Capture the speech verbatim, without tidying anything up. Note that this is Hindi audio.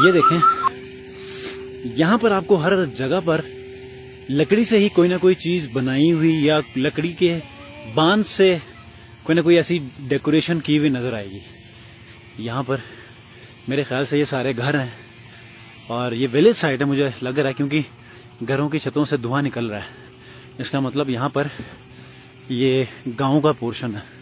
ये देखें, यहाँ पर आपको हर जगह पर लकड़ी से ही कोई ना कोई चीज बनाई हुई या लकड़ी के बांध से कोई ना कोई ऐसी डेकोरेशन की हुई नजर आएगी। यहाँ पर मेरे ख्याल से ये सारे घर हैं और ये विलेज साइड है मुझे लग रहा है, क्योंकि घरों की छतों से धुआं निकल रहा है। इसका मतलब यहाँ पर ये गांव का पोर्शन है।